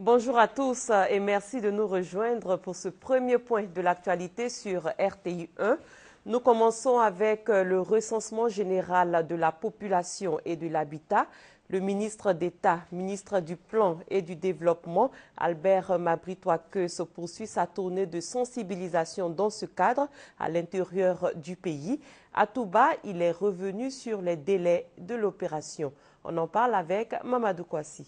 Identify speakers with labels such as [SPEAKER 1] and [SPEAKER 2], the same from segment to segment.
[SPEAKER 1] Bonjour à tous et merci de nous rejoindre pour ce premier point de l'actualité sur RTI 1. Nous commençons avec le recensement général de la population et de l'habitat. Le ministre d'État, ministre du Plan et du Développement, Albert Mabry-Touaqueusse, poursuit sa tournée de sensibilisation dans ce cadre à l'intérieur du pays. À Touba, il est revenu sur les délais de l'opération. On en parle avec Mamadou Kouassi.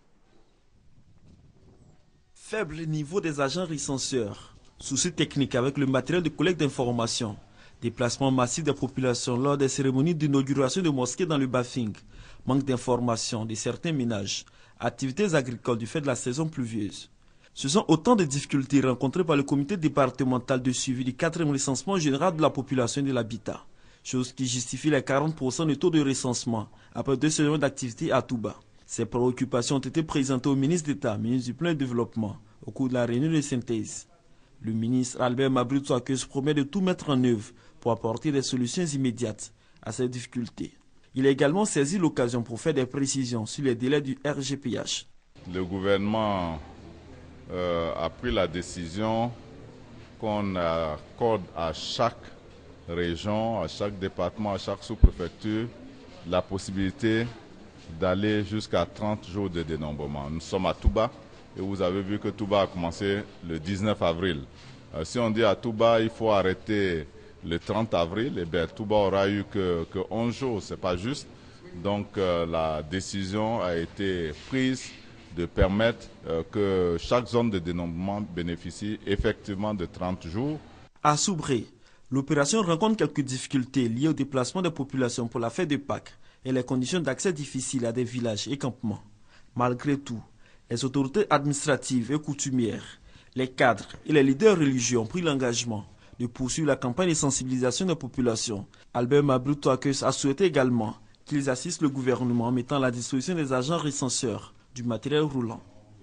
[SPEAKER 2] Faible niveau des agents recenseurs, soucis techniques avec le matériel de collecte d'informations, déplacement massif des populations lors des cérémonies d'inauguration de mosquées dans le Bafing, manque d'informations de certains ménages, activités agricoles du fait de la saison pluvieuse. Ce sont autant de difficultés rencontrées par le comité départemental de suivi du 4e recensement général de la population et de l'habitat, chose qui justifie les 40% de taux de recensement après 2 semaines d'activité à Touba. Ces préoccupations ont été présentées au ministre d'État, ministre du Plan et du Développement, au cours de la réunion de synthèse. Le ministre Albert Mabry-Touaqueusse promet de tout mettre en œuvre pour apporter des solutions immédiates à ces difficultés. Il a également saisi l'occasion pour faire des précisions sur les délais du RGPH.
[SPEAKER 3] Le gouvernement a pris la décision qu'on accorde à chaque région, à chaque département, à chaque sous-préfecture la possibilité d'aller jusqu'à 30 jours de dénombrement. Nous sommes à Touba et vous avez vu que Touba a commencé le 19 avril. Si on dit à Touba il faut arrêter le 30 avril, eh bien Touba aura eu que 11 jours, c'est pas juste. Donc la décision a été prise de permettre que chaque zone de dénombrement bénéficie effectivement de 30 jours.
[SPEAKER 2] À Soubré, l'opération rencontre quelques difficultés liées au déplacement des populations pour la fête de Pâques et les conditions d'accès difficiles à des villages et campements. Malgré tout, les autorités administratives et coutumières, les cadres et les leaders religieux ont pris l'engagement de poursuivre la campagne de sensibilisation des populations. Albert Mabry-Touaqueusse a souhaité également qu'ils assistent le gouvernement en mettant à la disposition des agents recenseurs du matériel roulant.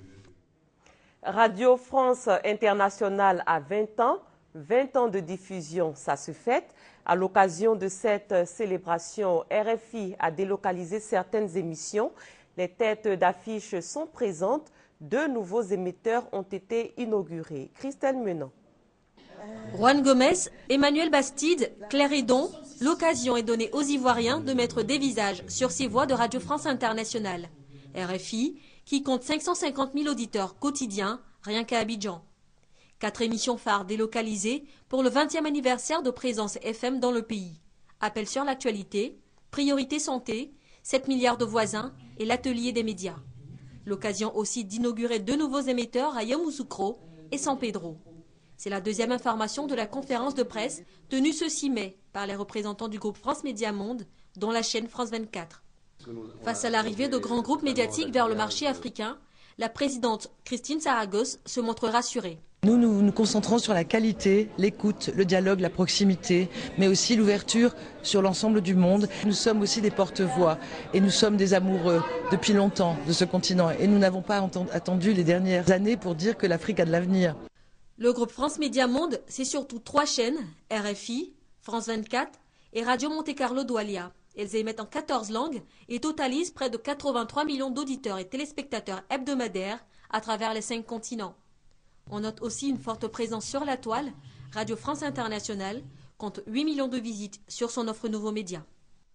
[SPEAKER 1] Radio France Internationale a 20 ans. 20 ans de diffusion, ça se fête. À l'occasion de cette célébration, RFI a délocalisé certaines émissions. Les têtes d'affiche sont présentes. 2 nouveaux émetteurs ont été inaugurés. Christelle Menant.
[SPEAKER 4] Juan Gomez, Emmanuel Bastide, Claire Hédon, l'occasion est donnée aux Ivoiriens de mettre des visages sur ces voix de Radio France Internationale. RFI, qui compte 550 000 auditeurs quotidiens, rien qu'à Abidjan. 4 émissions phares délocalisées pour le 20e anniversaire de présence FM dans le pays. Appel sur l'actualité, priorité santé, 7 milliards de voisins et l'atelier des médias. L'occasion aussi d'inaugurer 2 nouveaux émetteurs à Yamoussoukro et San Pedro. C'est la 2e information de la conférence de presse tenue ce 6 mai par les représentants du groupe France Média Monde, dont la chaîne France 24. Face à l'arrivée de grands groupes médiatiques vers le marché africain, la présidente Christine Saragosse se montre rassurée.
[SPEAKER 5] Nous nous concentrons sur la qualité, l'écoute, le dialogue, la proximité, mais aussi l'ouverture sur l'ensemble du monde. Nous sommes aussi des porte-voix et nous sommes des amoureux depuis longtemps de ce continent. Et nous n'avons pas attendu les dernières années pour dire que l'Afrique a de l'avenir.
[SPEAKER 4] Le groupe France Média Monde, c'est surtout 3 chaînes, RFI, France 24 et Radio Monte Carlo Doualia. Elles émettent en 14 langues et totalisent près de 83 millions d'auditeurs et téléspectateurs hebdomadaires à travers les 5 continents. On note aussi une forte présence sur la toile. Radio France Internationale compte 8 millions de visites sur son offre nouveaux médias.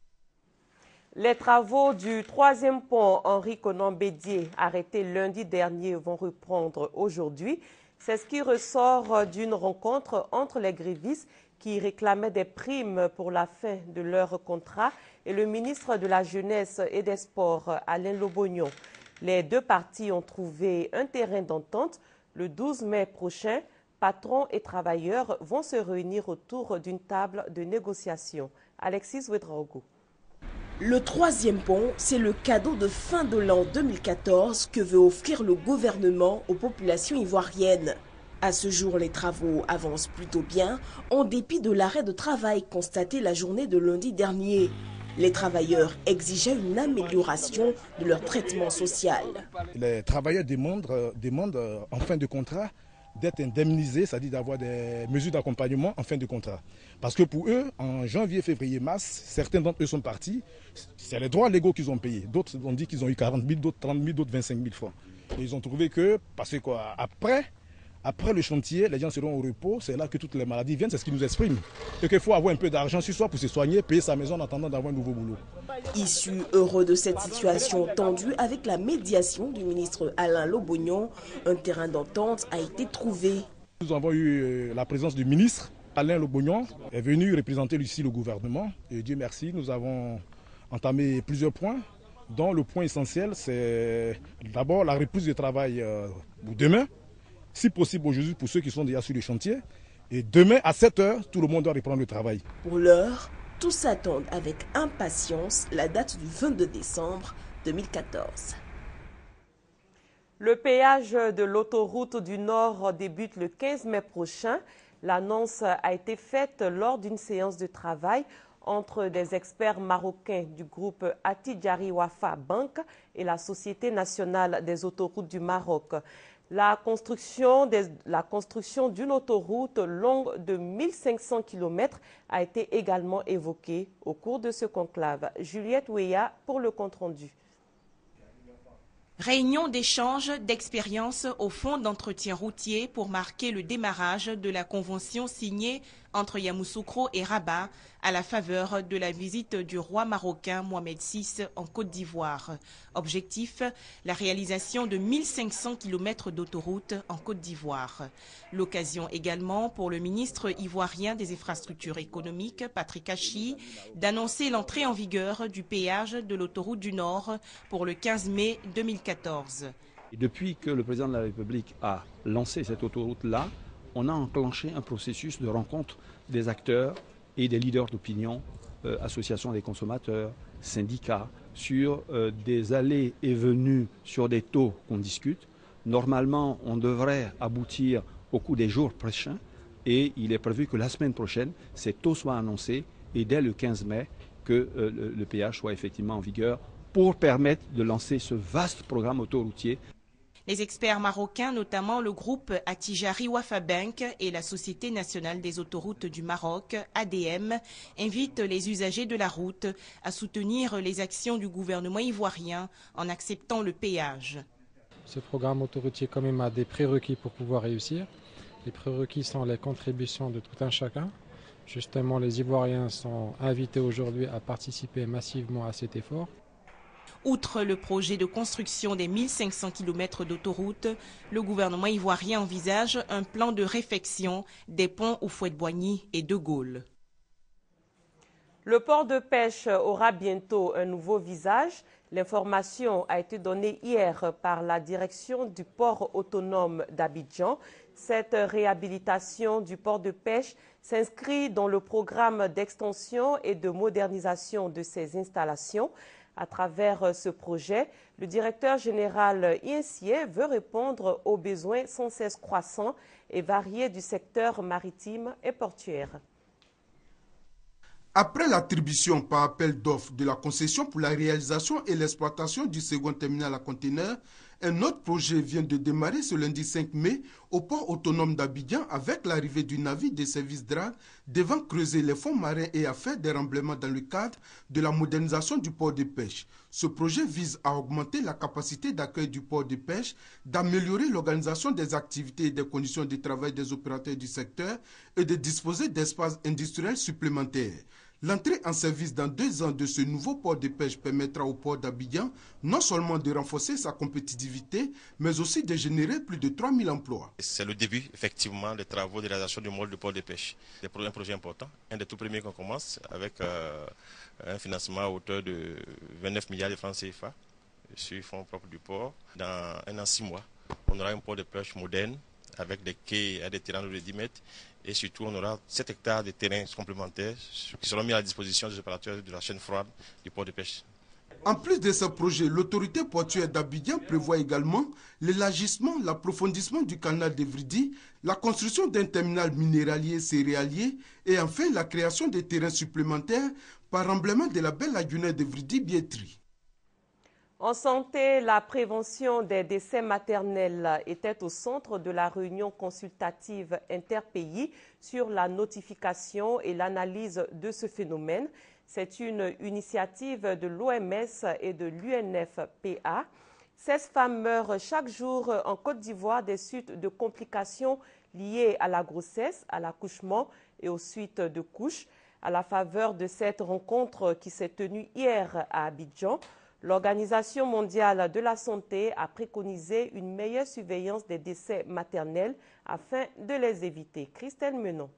[SPEAKER 1] Les travaux du 3e pont Henri Konan Bédié, arrêtés lundi dernier, vont reprendre aujourd'hui. C'est ce qui ressort d'une rencontre entre les grévistes qui réclamaient des primes pour la fin de leur contrat et le ministre de la Jeunesse et des Sports, Alain Lobognon. Les 2 parties ont trouvé un terrain d'entente. Le 12 mai prochain, patrons et travailleurs vont se réunir autour d'une table de négociation. Alexis Ouedraogo.
[SPEAKER 6] Le 3e pont, c'est le cadeau de fin de l'an 2014 que veut offrir le gouvernement aux populations ivoiriennes. À ce jour, les travaux avancent plutôt bien, en dépit de l'arrêt de travail constaté la journée de lundi dernier. Les travailleurs exigeaient une amélioration de leur traitement social.
[SPEAKER 7] Les travailleurs demandent en fin de contrat d'être indemnisés, c'est-à-dire d'avoir des mesures d'accompagnement en fin de contrat. Parce que pour eux, en janvier, février, mars, certains d'entre eux sont partis. C'est les droits légaux qu'ils ont payés. D'autres ont dit qu'ils ont eu 40 000, d'autres 30 000, d'autres 25 000 francs. Et ils ont trouvé que, parce que quoi, après le chantier, les gens seront au repos, c'est là que toutes les maladies viennent, c'est ce qu'ils nous expriment. Et qu'il faut avoir un peu d'argent sur soi pour se soigner, payer sa maison en attendant d'avoir un nouveau boulot.
[SPEAKER 6] Issu heureux de cette situation tendue, avec la médiation du ministre Alain Lobognon, un terrain d'entente a été trouvé.
[SPEAKER 7] Nous avons eu la présence du ministre Alain Lobognon, est venu représenter ici le gouvernement. Et Dieu merci, nous avons entamé plusieurs points, dont le point essentiel, c'est d'abord la reprise du travail demain, si possible aujourd'hui pour ceux qui sont déjà sur le chantier. Et demain à 7 h, tout le monde doit reprendre le travail.
[SPEAKER 6] Pour l'heure, tous attendent avec impatience la date du 22 décembre 2014.
[SPEAKER 1] Le péage de l'autoroute du Nord débute le 15 mai prochain. L'annonce a été faite lors d'une séance de travail entre des experts marocains du groupe Attijari Wafa Bank et la Société nationale des autoroutes du Maroc. La construction d'une autoroute longue de 1500 km a été également évoquée au cours de ce conclave. Juliette Ouéa pour le compte-rendu.
[SPEAKER 8] Réunion d'échange d'expériences au Fonds d'entretien routier pour marquer le démarrage de la convention signée entre Yamoussoukro et Rabat à la faveur de la visite du roi marocain Mohamed VI en Côte d'Ivoire. Objectif, la réalisation de 1500 km d'autoroute en Côte d'Ivoire. L'occasion également pour le ministre ivoirien des infrastructures économiques, Patrick Hachi, d'annoncer l'entrée en vigueur du péage de l'autoroute du Nord pour le 15 mai 2014.
[SPEAKER 9] Et depuis que le président de la République a lancé cette autoroute-là, on a enclenché un processus de rencontre des acteurs et des leaders d'opinion, associations des consommateurs, syndicats, sur des allées et venues sur des taux qu'on discute. Normalement, on devrait aboutir au cours des jours prochains et il est prévu que la semaine prochaine, ces taux soient annoncés et dès le 15 mai, que le péage soit effectivement en vigueur pour permettre de lancer ce vaste programme autoroutier.
[SPEAKER 8] Les experts marocains, notamment le groupe Attijari Wafa Bank et la Société nationale des autoroutes du Maroc, ADM, invitent les usagers de la route à soutenir les actions du gouvernement ivoirien en acceptant le péage.
[SPEAKER 10] Ce programme autoroutier quand même a des prérequis pour pouvoir réussir. Les prérequis sont les contributions de tout un chacun. Justement, les Ivoiriens sont invités aujourd'hui à participer massivement à cet effort.
[SPEAKER 8] Outre le projet de construction des 1500 km d'autoroute, le gouvernement ivoirien envisage un plan de réfection des ponts Houphouët-Boigny et De Gaulle.
[SPEAKER 1] Le port de pêche aura bientôt un nouveau visage. L'information a été donnée hier par la direction du port autonome d'Abidjan. Cette réhabilitation du port de pêche s'inscrit dans le programme d'extension et de modernisation de ses installations. À travers ce projet, le directeur général Iensié veut répondre aux besoins sans cesse croissants et variés du secteur maritime et portuaire.
[SPEAKER 11] Après l'attribution par appel d'offres de la concession pour la réalisation et l'exploitation du second terminal à conteneurs, un autre projet vient de démarrer ce lundi 5 mai au port autonome d'Abidjan avec l'arrivée du navire de service DRA devant creuser les fonds marins et à faire des remblaiements dans le cadre de la modernisation du port de pêche. Ce projet vise à augmenter la capacité d'accueil du port de pêche, d'améliorer l'organisation des activités et des conditions de travail des opérateurs du secteur et de disposer d'espaces industriels supplémentaires. L'entrée en service dans 2 ans de ce nouveau port de pêche permettra au port d'Abidjan non seulement de renforcer sa compétitivité, mais aussi de générer plus de 3000 emplois.
[SPEAKER 12] C'est le début, effectivement, des travaux de réalisation du mode de port de pêche. C'est un projet important, un des tout premiers qu'on commence avec un financement à hauteur de 29 milliards de francs CFA sur fonds propres du port. Dans 1 an, 6 mois, on aura un port de pêche moderne avec des quais à des terrains de 10 mètres. Et surtout, on aura 7 hectares de terrains complémentaires qui seront mis à la disposition des opérateurs de la chaîne froide du port de pêche.
[SPEAKER 11] En plus de ce projet, l'autorité portuaire d'Abidjan prévoit également l'élargissement, l'approfondissement du canal de Vridi, la construction d'un terminal minéralier céréalier et enfin la création de terrains supplémentaires par remblaiement de la belle lagunaire de Vridi-Bietri.
[SPEAKER 1] En santé, la prévention des décès maternels était au centre de la réunion consultative interpays sur la notification et l'analyse de ce phénomène. C'est une initiative de l'OMS et de l'UNFPA. 16 femmes meurent chaque jour en Côte d'Ivoire des suites de complications liées à la grossesse, à l'accouchement et aux suites de couches. À la faveur de cette rencontre qui s'est tenue hier à Abidjan, l'Organisation mondiale de la santé a préconisé une meilleure surveillance des décès maternels afin de les éviter. Christelle Menon.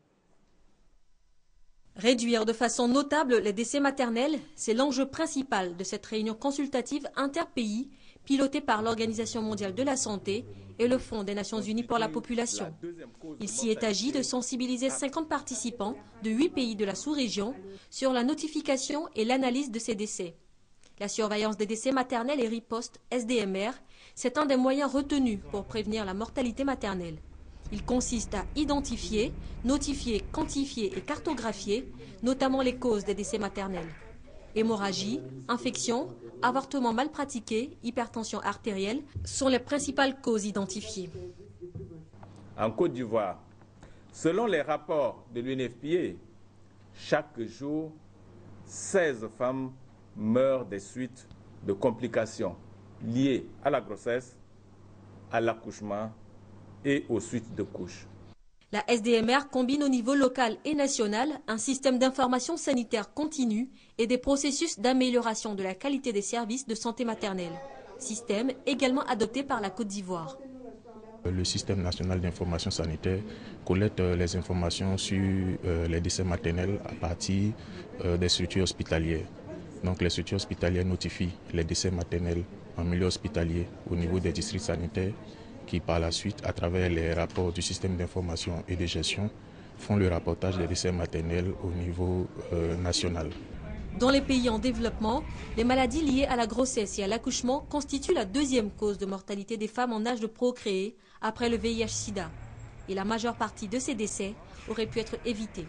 [SPEAKER 4] Réduire de façon notable les décès maternels, c'est l'enjeu principal de cette réunion consultative interpays pilotée par l'Organisation mondiale de la santé et le Fonds des Nations unies pour la population. Il s'y est agi de sensibiliser 50 participants de 8 pays de la sous-région sur la notification et l'analyse de ces décès. La surveillance des décès maternels et riposte SDMR, c'est un des moyens retenus pour prévenir la mortalité maternelle. Il consiste à identifier, notifier, quantifier et cartographier, notamment les causes des décès maternels. Hémorragie, infection, avortement mal pratiqué, hypertension artérielle sont les principales causes identifiées.
[SPEAKER 13] En Côte d'Ivoire, selon les rapports de l'UNFPA, chaque jour, 16 femmes meurent des suites de complications liées à la grossesse, à l'accouchement et aux suites de couches.
[SPEAKER 4] La SDMR combine au niveau local et national un système d'information sanitaire continue et des processus d'amélioration de la qualité des services de santé maternelle. Système également adopté par la Côte d'Ivoire.
[SPEAKER 14] Le système national d'information sanitaire collecte les informations sur les décès maternels à partir des structures hospitalières. Donc les structures hospitalières notifient les décès maternels en milieu hospitalier au niveau des districts sanitaires qui par la suite, à travers les rapports du système d'information et de gestion, font le rapportage des décès maternels au niveau national.
[SPEAKER 4] Dans les pays en développement, les maladies liées à la grossesse et à l'accouchement constituent la deuxième cause de mortalité des femmes en âge de procréer après le VIH-Sida. Et la majeure partie de ces décès auraient pu être évités.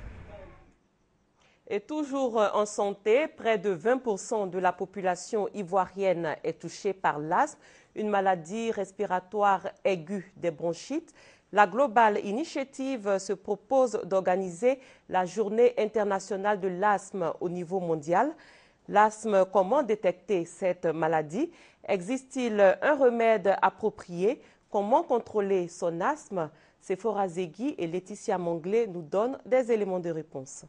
[SPEAKER 1] Et toujours en santé, près de 20% de la population ivoirienne est touchée par l'asthme, une maladie respiratoire aiguë des bronchites. La Global Initiative se propose d'organiser la journée internationale de l'asthme au niveau mondial. L'asthme, comment détecter cette maladie? Existe-t-il un remède approprié? Comment contrôler son asthme? Sephora Zegui et Laetitia Manglé nous donnent des éléments de réponse.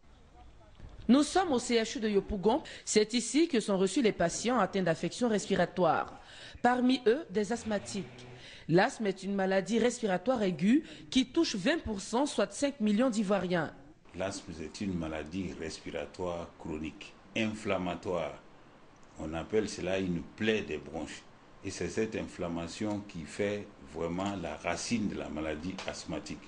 [SPEAKER 15] Nous sommes au CHU de Yopougon. C'est ici que sont reçus les patients atteints d'affections respiratoires. Parmi eux, des asthmatiques. L'asthme est une maladie respiratoire aiguë qui touche 20%, soit 5 millions d'Ivoiriens.
[SPEAKER 16] L'asthme est une maladie respiratoire chronique, inflammatoire. On appelle cela une plaie des bronches. Et c'est cette inflammation qui fait vraiment la racine de la maladie asthmatique.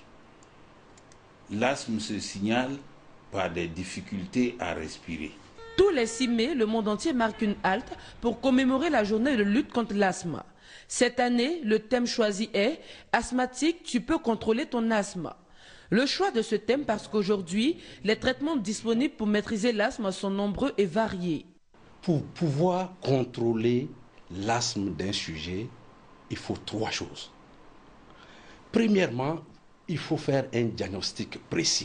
[SPEAKER 16] L'asthme se signale par des difficultés à respirer.
[SPEAKER 15] Tous les 6 mai, le monde entier marque une halte pour commémorer la journée de lutte contre l'asthme. Cette année, le thème choisi est « Asthmatique, tu peux contrôler ton asthme ». Le choix de ce thème parce qu'aujourd'hui, les traitements disponibles pour maîtriser l'asthme sont nombreux et variés.
[SPEAKER 17] Pour pouvoir contrôler l'asthme d'un sujet, il faut 3 choses. Premièrement, il faut faire un diagnostic précis.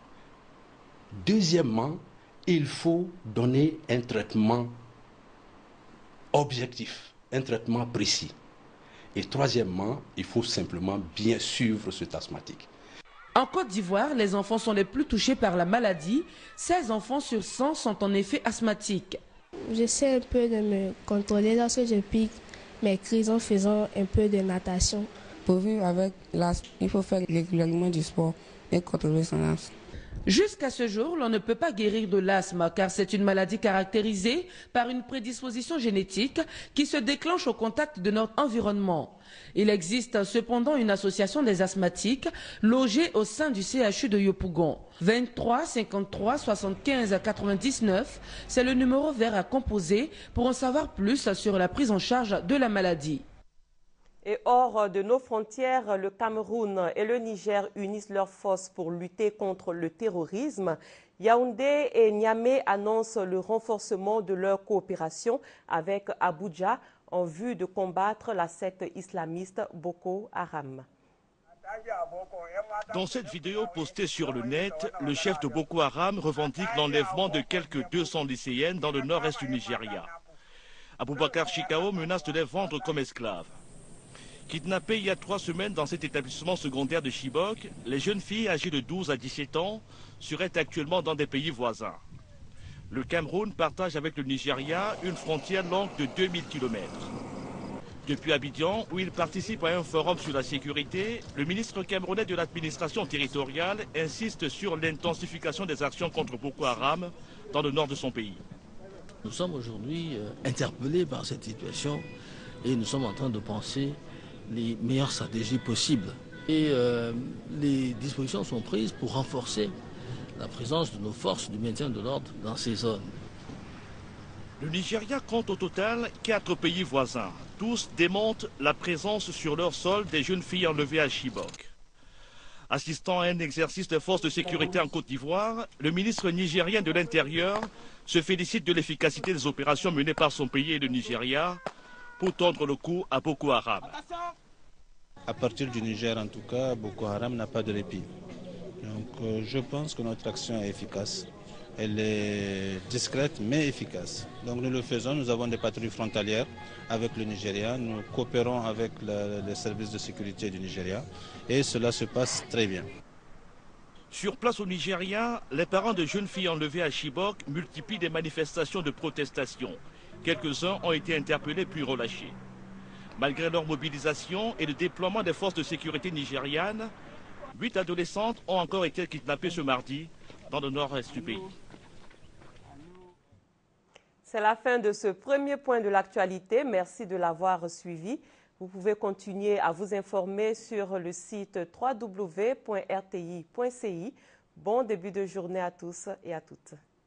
[SPEAKER 17] Deuxièmement, il faut donner un traitement objectif, un traitement précis. Et troisièmement, il faut simplement bien suivre cet asthmatique.
[SPEAKER 15] En Côte d'Ivoire, les enfants sont les plus touchés par la maladie. 16 enfants sur 100 sont en effet asthmatiques.
[SPEAKER 18] J'essaie un peu de me contrôler lorsque je pique mes crises en faisant un peu de natation.
[SPEAKER 19] Pour vivre avec l'asthme, il faut faire régulièrement du sport et contrôler son asthme.
[SPEAKER 15] Jusqu'à ce jour, l'on ne peut pas guérir de l'asthme car c'est une maladie caractérisée par une prédisposition génétique qui se déclenche au contact de notre environnement. Il existe cependant une association des asthmatiques logée au sein du CHU de Yopougon. 23 53 75 99, c'est le numéro vert à composer pour en savoir plus sur la prise en charge de la maladie.
[SPEAKER 1] Et hors de nos frontières, le Cameroun et le Niger unissent leurs forces pour lutter contre le terrorisme. Yaoundé et Niamey annoncent le renforcement de leur coopération avec Abuja en vue de combattre la secte islamiste Boko Haram.
[SPEAKER 20] Dans cette vidéo postée sur le net, le chef de Boko Haram revendique l'enlèvement de quelques 200 lycéennes dans le nord-est du Nigeria. Aboubakar Chikao menace de les vendre comme esclaves. Kidnappées il y a 3 semaines dans cet établissement secondaire de Chibok, les jeunes filles âgées de 12 à 17 ans seraient actuellement dans des pays voisins. Le Cameroun partage avec le Nigeria une frontière longue de 2000 km. Depuis Abidjan, où il participe à un forum sur la sécurité, le ministre camerounais de l'administration territoriale insiste sur l'intensification des actions contre Boko Haram dans le nord de son pays.
[SPEAKER 21] Nous sommes aujourd'hui interpellés par cette situation et nous sommes en train de penser les meilleures stratégies possibles. Et les dispositions sont prises pour renforcer la présence de nos forces du maintien de l'ordre dans ces zones.
[SPEAKER 20] Le Nigeria compte au total 4 pays voisins. Tous démontrent la présence sur leur sol des jeunes filles enlevées à Chibok. Assistant à un exercice des forces de sécurité en Côte d'Ivoire, le ministre nigérien de l'Intérieur se félicite de l'efficacité des opérations menées par son pays et le Nigeria pour tendre le coup à Boko Haram.
[SPEAKER 22] À partir du Niger, en tout cas, Boko Haram n'a pas de répit. Donc je pense que notre action est efficace. Elle est discrète mais efficace. Donc nous le faisons, nous avons des patrouilles frontalières avec le Nigeria, nous coopérons avec les services de sécurité du Nigeria et cela se passe très bien.
[SPEAKER 20] Sur place au Nigeria, les parents de jeunes filles enlevées à Chibok multiplient des manifestations de protestation. Quelques-uns ont été interpellés puis relâchés. Malgré leur mobilisation et le déploiement des forces de sécurité nigérianes, 8 adolescentes ont encore été kidnappées ce mardi dans le nord-est du pays.
[SPEAKER 1] C'est la fin de ce premier point de l'actualité. Merci de l'avoir suivi. Vous pouvez continuer à vous informer sur le site www.rti.ci. Bon début de journée à tous et à toutes.